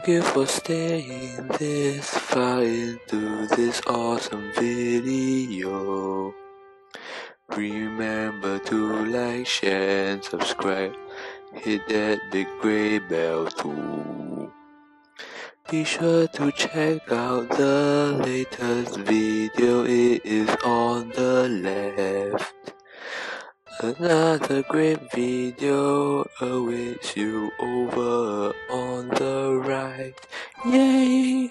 Thank you for staying this far into this awesome video. Remember to like, share and subscribe. Hit that big gray bell too. Be sure to check out the latest video, it is on the left. Another great video awaits you over on the right. Yay!